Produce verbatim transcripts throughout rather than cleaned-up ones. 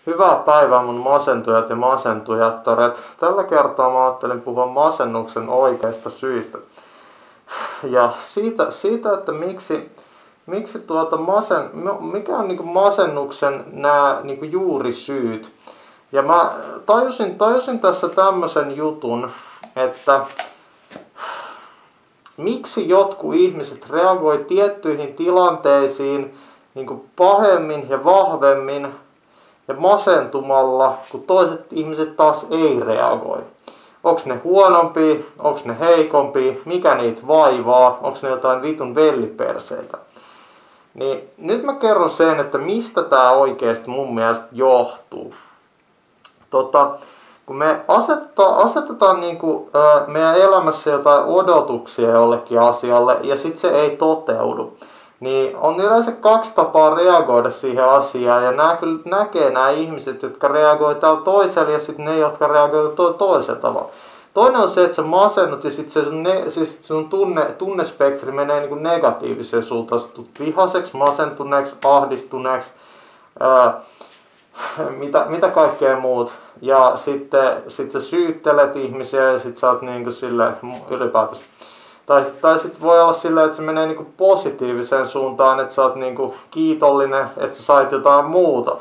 Hyvää päivää mun masentujat ja masentujattaret. Tällä kertaa mä ajattelin puhua masennuksen oikeista syistä. Ja siitä, siitä että miksi, miksi tuota masen, mikä on niinku masennuksen nämä niinku juurisyyt. Ja mä tajusin, tajusin tässä tämmöisen jutun, että miksi jotkut ihmiset reagoi tiettyihin tilanteisiin niinku pahemmin ja vahvemmin ja masentumalla, kun toiset ihmiset taas ei reagoi. Onks ne huonompia, onks ne heikompia, mikä niitä vaivaa, onks ne jotain vitun velliperseitä. Niin nyt mä kerron sen, että mistä tää oikeesti mun mielestä johtuu. Tota, kun me asetetaan, asetetaan niinku, ö, meidän elämässä jotain odotuksia jollekin asialle ja sit se ei toteudu, niin on yleensä kaksi tapaa reagoida siihen asiaan, ja nää kyllä näkee nämä ihmiset, jotka reagoi tällä toisella, ja sitten ne, jotka reagoi to- toisella tavalla. Toinen on se, että sä masennut ja sitten se sun, ne, siis sun tunne, tunnespektri menee niinku negatiiviseen suuntaan. Sä tulet vihaseksi, masentuneeksi, ahdistuneeksi, ää, mitä, mitä kaikkea muut. Ja sitten sit sä syyttelet ihmisiä ja sit sä oot niinku silleen ylipäätänsä. Tai, tai sitten voi olla silleen, että se menee niinku positiiviseen suuntaan, että sä oot niinku kiitollinen, että sä sait jotain muuta.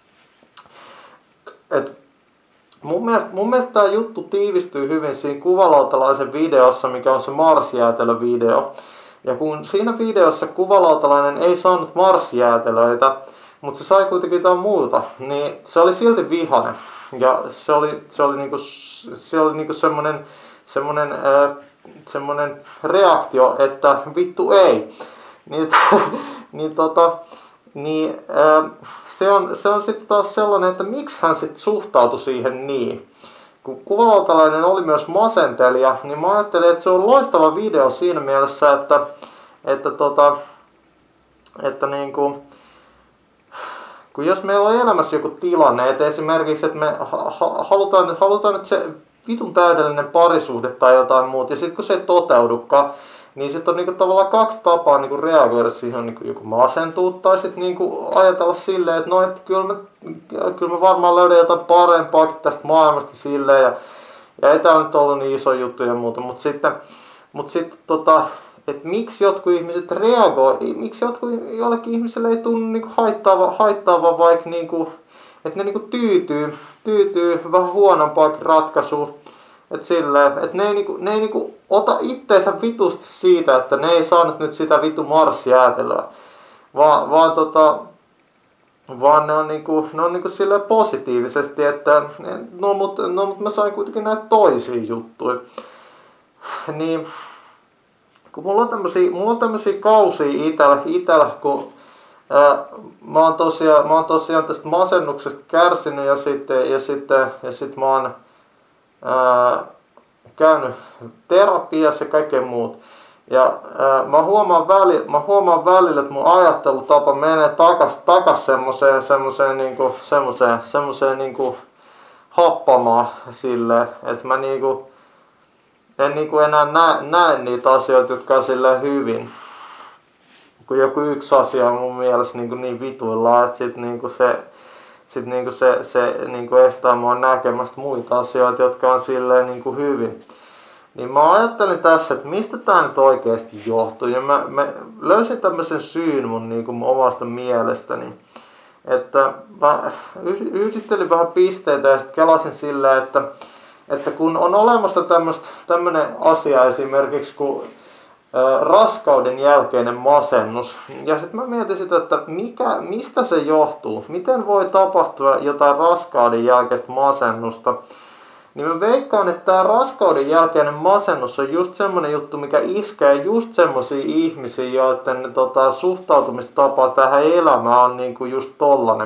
Et mun mielestä, mun mielestä tää juttu tiivistyy hyvin siinä kuvalautalaisen videossa, mikä on se Mars-jäätelö-video. Ja kun siinä videossa kuvalautalainen ei saanut Mars-jäätelöitä, mutta se sai kuitenkin jotain muuta, niin se oli silti vihainen. Ja se oli, se oli niinku, se oli niinku semmonen, semmonen, äh, semmonen reaktio, että vittu ei. Niin, niin, tota, niin äh, se on, se on sitten taas sellainen, että miksi hän sitten suhtautui siihen niin. Kun kuvalautalainen oli myös masentelija, niin mä ajattelin, että se on loistava video siinä mielessä, että, että, tota, että niinku, kun jos meillä on elämässä joku tilanne, että esimerkiksi, että me halutaan, halutaan että se vitun täydellinen parisuhde tai jotain muuta, ja sitten kun se ei toteudukaan, niin sitten on niinku tavallaan kaksi tapaa niinku reagoida siihen, niinku joku masentua, tai sitten niinku ajatella silleen, että no, et kyllä, me, kyllä me varmaan löydän jotain parempaakin tästä maailmasta silleen, ja, ja ei tää nyt ollut niin iso juttu ja muuta, mutta sitten, mut sitten tota, että miksi jotkut ihmiset reagoi, miksi jotkut, jollekin ihmiselle ei tunnu niinku haittaava, haittaava vaikka niinku, että ne niinku tyytyy, tyytyy vähän huonompaakin ratkaisuun. Että silleen, että ne ei niinku, ne ei niinku ota itteensä vitusti siitä, että ne ei saanut nyt sitä vitu Mars-jäätelöä. Vaan, vaan tota, vaan ne on niinku, ne on niinku silleen positiivisesti, että no mut, no mut mä sain kuitenkin näitä toisia juttuja. Niin, kun mulla on tämmösiä, mulla on tämmösiä kausia itellä, itellä kun ää, mä oon tosiaan, mä oon tosiaan tästä masennuksesta kärsinyt ja sitten, ja sitten, ja sitten mä oon ää, käynyt terapiassa ja kaikkea muut. Ja ää, mä huomaan välillä, mä huomaan välillä, että mun ajattelutapa menee takas, takas semmoseen, semmoseen niinku, semmoseen, semmoseen niinku happamaan silleen, että mä niinku en niinku enää näe, näe niitä asioita, jotka on silleen hyvin. Kun joku yksi asia on mun mielestä niinku niin vituillaan, että sit niinku se, sit niinku se, se niinku estää mua näkemästä muita asioita, jotka on silleen niinku hyvin. Niin mä ajattelin tässä, että mistä tää nyt oikeesti johtuu. Ja mä, mä löysin tämmösen syyn mun niinku omasta mielestäni. Että mä yhdistelin vähän pisteitä ja sit kelasin silleen, että että kun on olemassa tämmöinen asia esimerkiksi kuin ä, raskauden jälkeinen masennus, ja sitten mä mietin sitä, että mikä, mistä se johtuu, miten voi tapahtua jotain raskauden jälkeistä masennusta, niin mä veikkaan, että tämä raskauden jälkeinen masennus on just semmoinen juttu, mikä iskee just semmosia ihmisiä, joiden tota, suhtautumistapa tähän elämään on niinku just tollanen.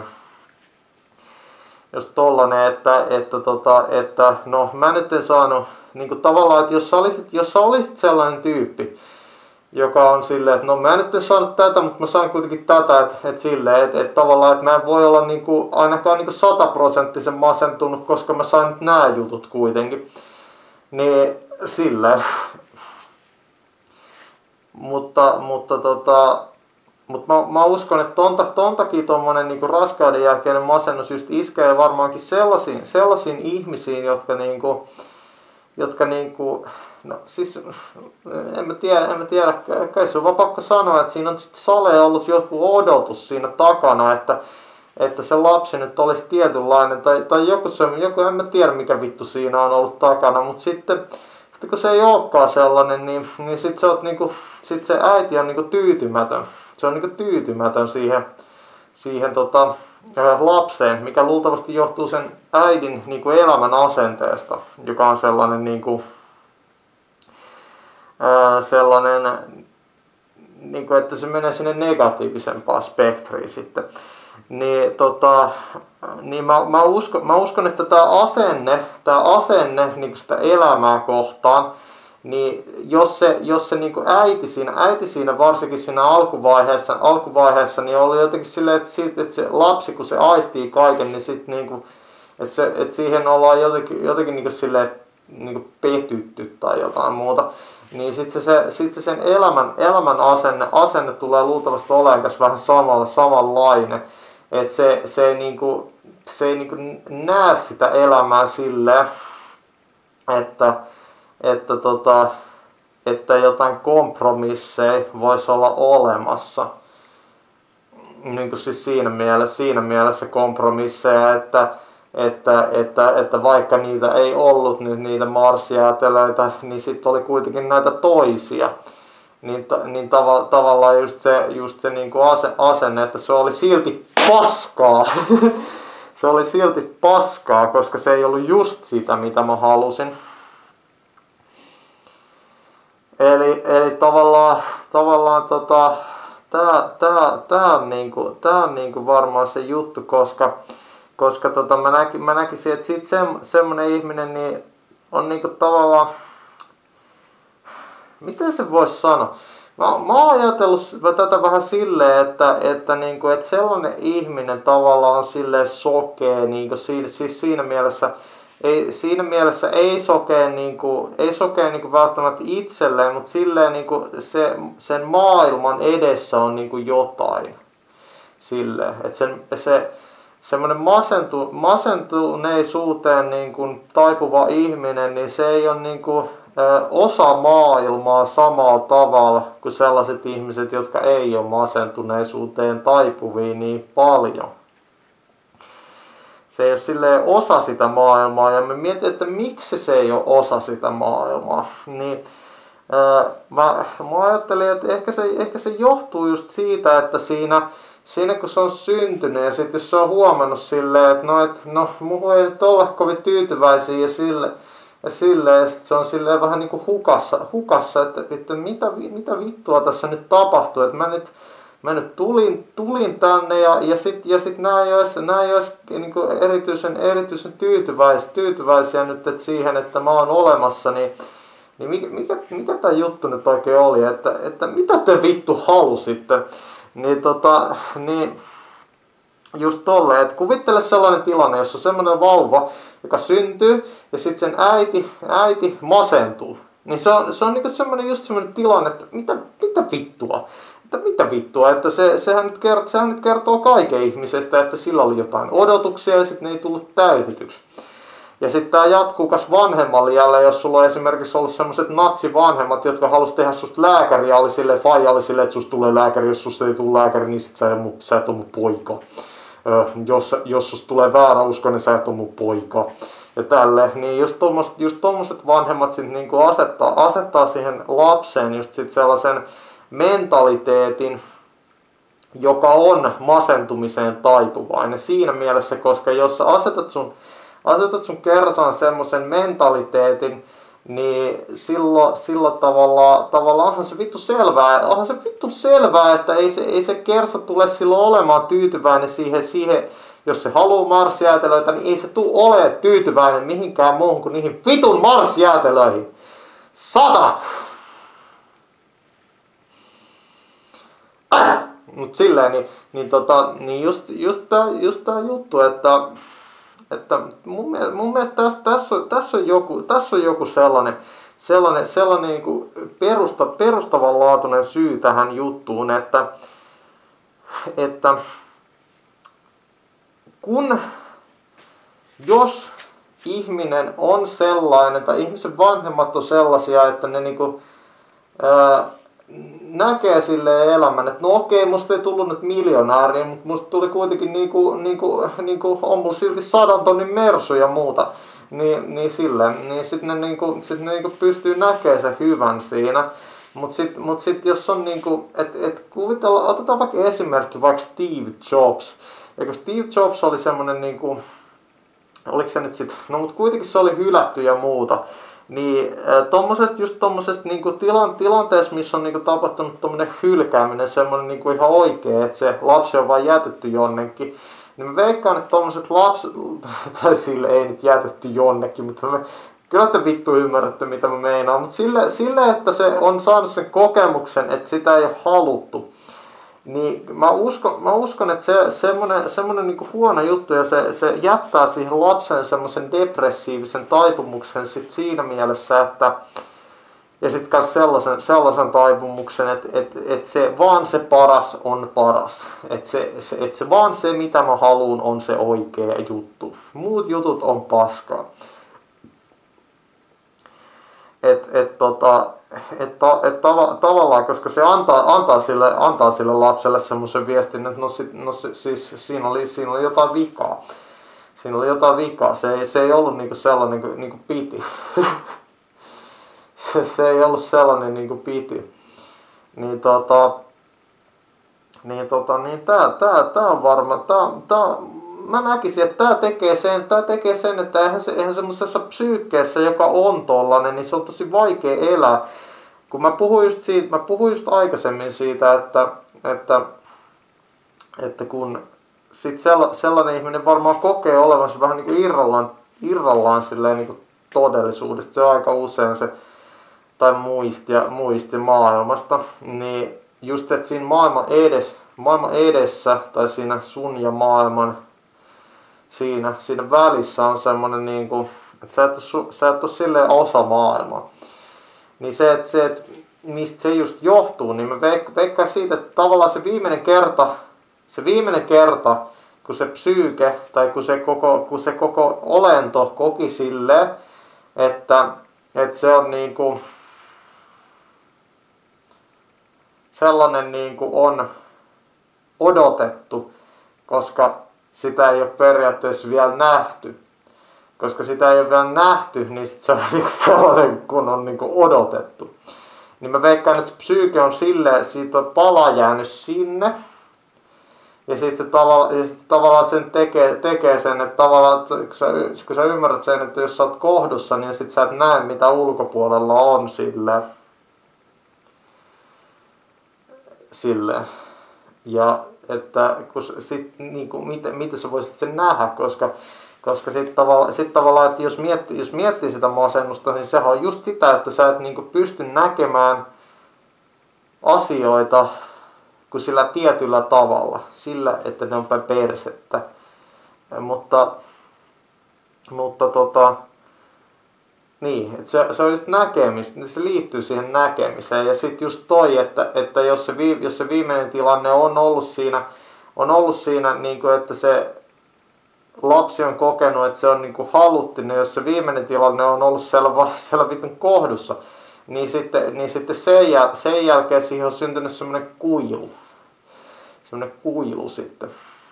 Jos tollanen, että, että, tota, että no mä nyt en saanut, niinku tavallaan, että jos sä olisit, jos sä olisit sellainen tyyppi, joka on silleen, että no mä nyt en saanut tätä, mutta mä sain kuitenkin tätä, että, että silleen, että, että tavallaan, että mä en voi olla niinku, ainakaan niinku sataprosenttisen masentunut, koska mä sain nyt nää jutut kuitenkin, niin silleen. mutta, mutta tota, Mutta mä, mä uskon, että ton, ton takia tommonen niinku raskauden jälkeinen masennus just iskee varmaankin sellaisiin, sellaisiin ihmisiin, jotka niinku, jotka niinku, no siis en mä tiedä, en mä tiedä, kai se on vaan pakko sanoa, että siinä on sitten Sale ollut joku odotus siinä takana, että, että se lapsi nyt olisi tietynlainen, tai, tai joku, se, joku, en mä tiedä mikä vittu siinä on ollut takana, mutta sitten, sitten kun se ei olekaan sellainen, niin, niin sitten se, niinku, sit se äiti on niinku tyytymätön. Se on niinku tyytymätön siihen, siihen tota, lapseen, mikä luultavasti johtuu sen äidin niinku elämän asenteesta, joka on sellainen, niinku, ää, sellainen niinku, että se menee sinne negatiivisempaan spektriin sitten. Niin, tota, niin mä, mä, uskon, mä uskon, että tämä asenne, tää asenne niinku sitä elämää kohtaan, niin jos se, jos se niinku äiti siinä, äiti siinä varsinkin siinä alkuvaiheessa, alkuvaiheessa niin oli jotenkin silleen, että, siitä, että se lapsi kun se aistii kaiken, niin sit niinku, että, se, että siihen ollaan jotenkin, jotenkin niinku silleen niinku petytty tai jotain muuta, niin sit se, se, sit se sen elämän, elämän asenne, asenne tulee luultavasti olemaan vähän samalla, samanlainen, että se, se ei niinku, se ei niinku näe sitä elämää silleen, että Että, tota, että jotain kompromisseja voisi olla olemassa. Niin kuin siis siinä mielessä, siinä mielessä kompromisseja, että, että, että, että vaikka niitä ei ollut nyt niitä marsjäätelöitä, niin sitten oli kuitenkin näitä toisia. Niin, niin tava, tavallaan just se, just se niin kuin asenne, että se oli silti paskaa. Se oli silti paskaa, koska se ei ollut just sitä, mitä mä halusin. Eli, eli tavallaan, tavallaan tota, tää, tää, tää on, niinku, tää on niinku varmaan se juttu, koska, koska tota, mä, näkin, mä näkisin, että sit se, semmonen ihminen niin on niinku tavallaan, miten se voisi sanoa? Mä, mä oon ajatellut tätä vähän silleen, että, että, niinku, että sellainen ihminen tavallaan on silleen sokea, niinku, siis siinä mielessä, Ei, siinä mielessä ei sokea, niinku, ei sokea niinku välttämättä itselleen, mutta silleen niinku se, sen maailman edessä on niinku jotain. Silleen, että sen, se semmoinen masentu, masentuneisuuteen niinku taipuva ihminen, niin se ei ole niinku, ö, osa maailmaa samalla tavalla kuin sellaiset ihmiset, jotka ei ole masentuneisuuteen taipuvia niin paljon. Se ei ole silleen osa sitä maailmaa, ja mä mietin, että miksi se ei ole osa sitä maailmaa. Niin, ää, mä, mä ajattelin, että ehkä se, ehkä se johtuu just siitä, että siinä, siinä kun se on syntynyt, ja sitten jos se on huomannut silleen, että no, et, no mulla ei nyt olla kovin tyytyväisiä, ja sille, ja silleen, ja sitten se on silleen vähän niin kuin hukassa, hukassa että, että mitä, mitä vittua tässä nyt tapahtuu, että mä nyt Mä nyt tulin, tulin tänne ja, ja sitten ja sit nää ei ois, nää ei ois niinku erityisen, erityisen tyytyväisiä, tyytyväisiä nyt et siihen, että mä oon olemassa, niin, niin mikä, mikä, mikä tää juttu nyt oikein oli, että, että mitä te vittu halusitte, niin tota, niin just tolleen, että kuvittele sellainen tilanne, jossa on semmoinen vauva, joka syntyy ja sitten sen äiti, äiti masentuu, niin se on, se on niinku semmoinen just semmoinen tilanne, että mitä, mitä vittua. Että mitä vittua, että se, sehän, nyt kertoo, sehän nyt kertoo kaiken ihmisestä, että sillä oli jotain odotuksia ja sitten ne ei tullut täytetyksi. Ja sitten tämä jatkuu kas vanhemmalle jälleen, jos sulla on esimerkiksi ollut sellaiset natsivanhemmat, jotka halusi tehdä susta lääkäriä, oli silleen, faija oli silleen, että susta tulee lääkäri, jos susta ei tule lääkäri, niin sit sä, ei, sä et ole mun poika. Ö, jos, jos susta tulee väärä usko, niin sä et ole mun poika. Ja tälleen, niin just tommoset, just tommoset vanhemmat sit niinku asettaa, asettaa siihen lapseen just sit sellaisen mentaliteetin, joka on masentumiseen taipuvainen siinä mielessä, koska jos sä asetat sun, asetat sun kersaan semmoisen mentaliteetin, niin silloin, silloin tavallaan, tavallaan onhan se vittu selvää, onhan se vittu selvää, että ei se, ei se kersa tule silloin olemaan tyytyväinen siihen, siihen jos se haluaa marsjäätelöitä, niin ei se tule ole tyytyväinen mihinkään muuhun kuin niihin vitun marsjäätelöihin. Sata! Mut silleen, niin, niin, tota, niin just, just, tää, just tää juttu, että, että mun, mielestä, mun mielestä tässä, tässä, on, tässä, on joku, tässä on joku sellainen, sellainen, sellainen niin kuin perusta, perustavanlaatuinen syy tähän juttuun, että, että kun, jos ihminen on sellainen, tai ihmisen vanhemmat on sellaisia, että ne niinku, ää, näkee silleen elämän, että no okei, musta ei tullut nyt miljonääriä, mutta musta tuli kuitenkin niinku, niinku, niinku on mulla silti sadan tonnin mersu ja muuta. Niin, niin silleen, niin sit ne, niinku, sit ne niinku pystyy näkemään sen hyvän siinä. Mut sit, mut sit jos on niinku, et, et kuvitella, otetaan vaikka esimerkki, vaikka Steve Jobs. Ja kun Steve Jobs oli semmonen niinku, oliko se nyt sit, no mut kuitenkin se oli hylätty ja muuta. Niin äh, tommosesta, just tommosesta niinku tilan, tilanteessa, missä on niinku tapahtunut tommonen hylkääminen, semmonen niinku ihan oikee, että se lapsi on vaan jätetty jonnekin. Niin mä veikkaan, että tommoset lapset, tai sille ei nyt jätetty jonnekin, mutta me, kyllä te vittu ymmärrätte mitä mä meinaan. Mutta sille, sille, että se on saanut sen kokemuksen, että sitä ei ole haluttu. Niin mä uskon, mä uskon että se semmonen, semmonen niinku huono juttu ja se, se jättää siihen lapsen semmoisen depressiivisen taipumuksen sit siinä mielessä, että ja sit kans sellaisen, sellaisen taipumuksen, että et, et se vaan se paras on paras. Että se, se, et se vaan se mitä mä haluun on se oikea juttu. Muut jutut on paskaa. Et, et tota, et, ta, et tava, tavallaan, koska se antaa, antaa, sille, antaa sille lapselle semmoisen viestin, että no, sit, no se, siis siinä oli, siinä oli jotain vikaa. Siinä oli jotain vikaa. Se ei, se ei ollut niinku sellainen niinku, niinku piti. se, se ei ollut sellainen niinku piti. Niin tota, niin tota, niin tää, tää, tää on varma, tää, tää, mä näkisin, että tää tekee sen, tää tekee sen, että eihän, se, eihän semmoisessa psyykkeessä, joka on tollanen, niin se on tosi vaikea elää. Kun mä puhuin just siitä, mä puhuin just aikaisemmin siitä, että, että, että kun sit sellainen ihminen varmaan kokee olevansa vähän niin kuin irrallaan, irrallaan silleen niin kuin todellisuudesta, se on aika usein se, tai muisti, muisti maailmasta, niin just, että siinä maailman edessä, maailman edessä, tai siinä sun ja maailman, siinä, siinä välissä on semmonen niinku, että sä et oo, sä et oo silleen osa maailmaa. Niin se, että se, että mistä se just johtuu, niin mä veikkaan siitä, että tavallaan se viimeinen kerta, se viimeinen kerta, kun se psyyke, tai kun se koko, kun se koko olento koki silleen, että, että se on niinku, sellainen niinku on odotettu, koska sitä ei ole periaatteessa vielä nähty. Koska sitä ei ole vielä nähty, niin sit se on sellainen, kun on niinku odotettu. Niin mä veikkaan, että se psyyke on silleen, siitä on pala jäänyt sinne. Ja sit se, tavalla, ja sit se tavallaan sen tekee, tekee sen, että tavallaan, että kun, sä, kun sä ymmärrät sen, että jos sä oot kohdussa, niin sit sä et näe mitä ulkopuolella on silleen. Silleen. Ja että kun sit, niin kuin, miten, miten sä voisit sen nähdä, koska, koska sitten tavallaan, sit tavallaan, että jos miettii, jos miettii sitä masennusta, niin sehän on just sitä, että sä et niin kuin, pysty näkemään asioita kuin sillä tietyllä tavalla, sillä, että ne on päin persettä. Mutta, mutta tota, niin, että se, se on just näkemistä, se liittyy siihen näkemiseen. Ja sitten just toi, että, että jos, se vii, jos se viimeinen tilanne on ollut siinä, on ollut siinä niin kuin, että se lapsi on kokenut, että se on niin kuin haluttu, niin jos se viimeinen tilanne on ollut siellä, siellä vitun kohdussa, niin sitten, niin sitten sen, jäl, sen jälkeen siihen on syntynyt semmoinen kuilu. Semmoinen kuilu sitten.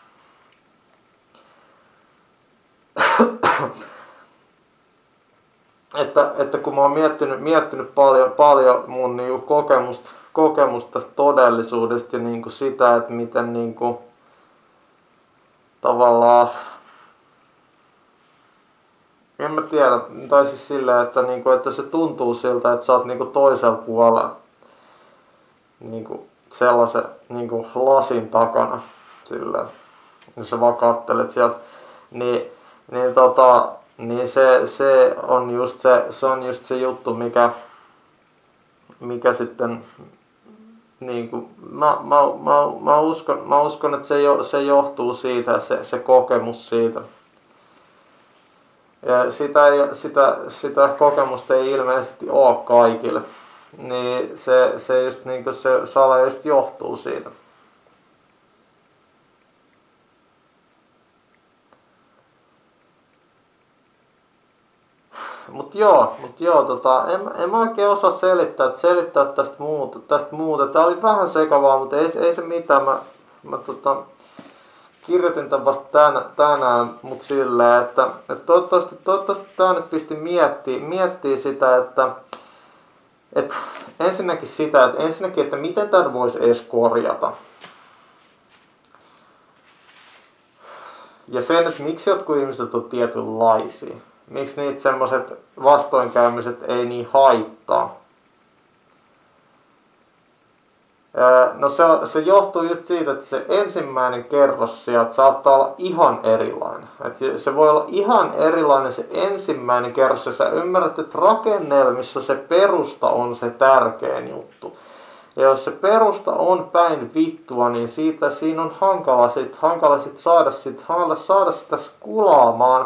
Että, että kun mä oon miettinyt, miettinyt paljon, paljon mun niinku kokemusta, kokemusta tästä todellisuudesta ja niinku sitä, että miten niinku tavallaan, en mä tiedä, tai siis silleen, että, niinku, että se tuntuu siltä, että sä oot niinku toisella puolella niinku sellaisen niinku lasin takana silleen, jos sä vaan kattelet sieltä, niin, niin tota, niin se, se on just se, se on just se juttu, mikä, mikä sitten, niin kuin, mä, mä, mä, mä, uskon, mä uskon, että se, jo, se johtuu siitä, se, se kokemus siitä. Ja sitä, ei, sitä, sitä kokemusta ei ilmeisesti ole kaikille. Niin se, se just niin kuin se sala just johtuu siitä. mut joo, mut joo tota, en, en mä oikein osaa selittää, selittää tästä muuta, tästä muuta. Tää oli vähän sekavaa, mutta ei, ei se mitään. Mä, mä tota, kirjoitin tämän vasta tänään, tänään mut silleen, että, että toivottavasti, toivottavasti tää nyt pisti miettiä, miettiä sitä, että et ensinnäkin sitä, että ensinnäkin, että miten tämän voisi edes korjata. Ja sen, että miksi jotkut ihmiset on tietynlaisia. Miksi niitä semmoiset vastoinkäymiset ei niin haittaa. No se, se johtuu just siitä, että se ensimmäinen kerros sieltä saattaa olla ihan erilainen. Et se voi olla ihan erilainen se ensimmäinen kerros, ja sä ymmärrät, että rakennelmissa se perusta on se tärkein juttu. Ja jos se perusta on päin vittua, niin siitä, siinä on hankala, sit, hankala sit saada, sit, hankala saada sitä skulaamaan.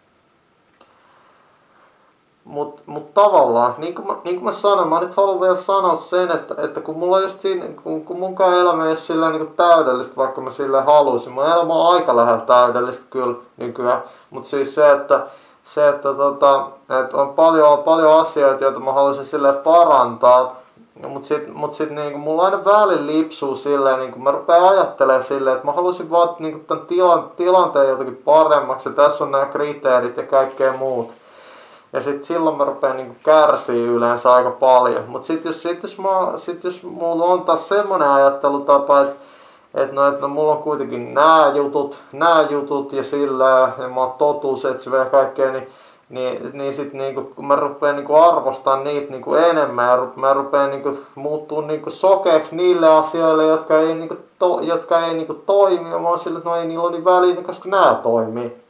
Mutta mut tavallaan, niin kuin, mä, niin kuin mä sanoin, mä nyt haluan vielä sanoa sen, että, että kun mulla just siinä, kun, kun munkaan elämä ei ole sillä niin täydellistä, vaikka mä sille halusin. Mun elämä on aika lähellä täydellistä kyllä nykyään. Mutta siis se, että, se, että, tota, että on paljon, paljon asioita, joita mä haluaisin silleen parantaa. Mutta sitten mut sit, niin mulla aina välillä lipsuu silleen, niin mä rupean ajattelemaan silleen, että mä haluaisin vaan niin tämän tilan, tilanteen jotenkin paremmaksi. Ja tässä on nämä kriteerit ja kaikkea muut. Ja sit silloin mä rupean niinku kärsii yleensä aika paljon. Mut sit jos, sit jos, mä, sit jos mulla on taas semmonen ajattelutapa, että et no, et no mulla on kuitenkin nää jutut, nää jutut ja sillä, ja mä oon totuusetsivä ja kaikkea, niin, niin, niin sit niinku, kun mä rupean niinku arvostamaan niitä niinku enemmän, ja mä rupean niinku muuttuu niinku sokeeksi niille asioille, jotka ei, niinku to, jotka ei niinku toimi, ja mä oon sillä, että no ei niillä ole niin väliä, koska nää toimii.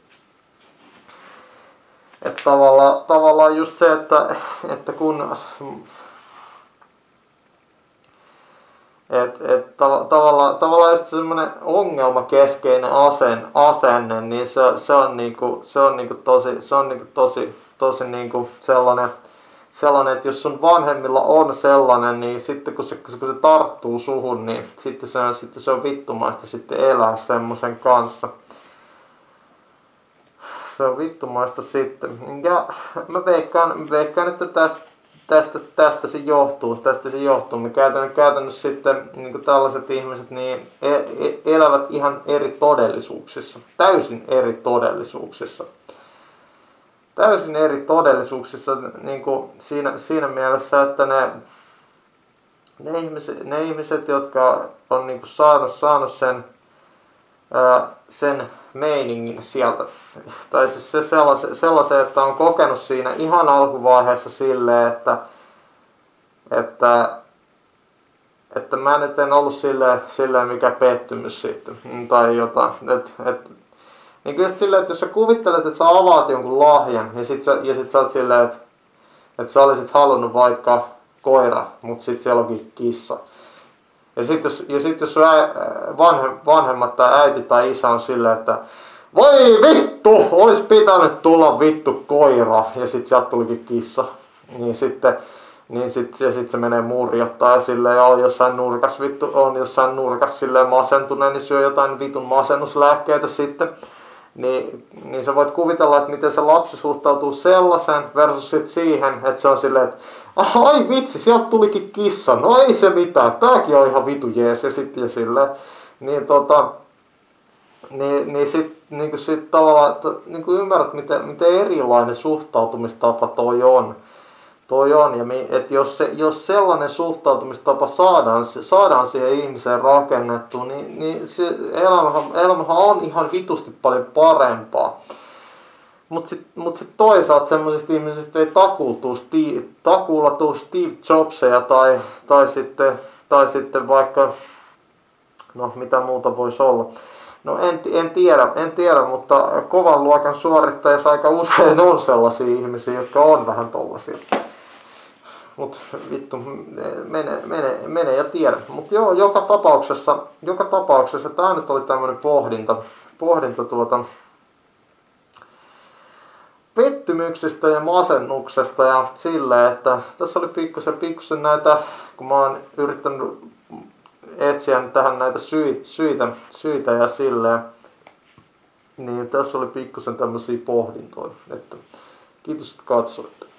Että tavallaan, tavallaan just se, että, että kun et, et, tav, tavallaan, tavallaan just semmoinen ongelmakeskeinen asen, asenne, niin se, se on niinku, se on niinku tosi, se on niinku tosi, tosi niinku sellainen, sellainen, että jos sun vanhemmilla on sellainen, niin sitten kun se, kun se tarttuu suhun, niin sitten se on, sitten se on vittumaista sitten elää semmoisen kanssa. Se on vittumaista sitten. Ja mä veikkaan, veikkaan että tästä, tästä, tästä se johtuu. Tästä se johtuu. Me käytännössä, käytännössä sitten niin tällaiset ihmiset niin elävät ihan eri todellisuuksissa. Täysin eri todellisuuksissa. Täysin eri todellisuuksissa niin kuin siinä, siinä mielessä, että ne, ne, ihmiset, ne ihmiset, jotka on niin kuin saanut, saanut sen, ää, sen meiningin sieltä. Tai siis se sellaisen, sellaisen, että on kokenut siinä ihan alkuvaiheessa silleen, että, että, että mä nyt en ollut silleen, silleen mikä pettymys sitten. Tai jotain. Et, et, niin kyllä silleen, että jos sä kuvittelet, että sä avaat jonkun lahjan ja sit sä, ja sit sä oot silleen, että, että sä olisit halunnut vaikka koira, mutta sit siellä onkin kissa. Ja sit jos, ja sit jos vanhem, vanhemmat tai äiti tai isä on silleen, että voi vittu, olis pitänyt tulla vittu koira, ja sit sieltä tulikin kissa. Niin sitten, niin sit, ja sit se menee murjottaa ja silleen, ja on jossain nurkas vittu, on jossain nurkas silleen masentuneen, niin syö jotain vitun masennuslääkkeitä sitten. Niin, niin sä voit kuvitella, että miten se lapsi suhtautuu sellaisen versus sit siihen, että se on silleen, että ai vitsi, sieltä tulikin kissa, no ei se mitään, tääkin on ihan vitu jees, ja sitten ja silleen, niin tota, niin, niin sit, niin sit tavallaan, että niin ymmärrät, miten, miten erilainen suhtautumistapa toi on, toi on, ja että jos, se, jos sellainen suhtautumistapa saadaan, saadaan siihen ihmiseen rakennettua, niin, niin se elämähän, elämähän on ihan vitusti paljon parempaa. Mutta sitten mut sit toisaalta semmoisista ihmisistä ei takuulla Steve, takuulla tuu Steve Jobseja tai, tai, sitten, tai sitten vaikka, no mitä muuta voisi olla. No en, en, tiedä, en tiedä, mutta kovan luokan suorittajissa aika usein on sellaisia ihmisiä, jotka on vähän tollasia. Mut vittu, mene, mene, mene ja tiedä. Mut joo, joka tapauksessa, joka tapauksessa tää nyt oli tämmönen pohdinta, pohdinta tuota pettymyksistä ja masennuksesta ja silleen, että tässä oli pikkusen, pikkusen näitä, kun mä oon yrittänyt etsiä tähän näitä syitä, syitä, syitä ja silleen, niin tässä oli pikkusen tämmösiä pohdintoja, että Kiitos, että katsoitte.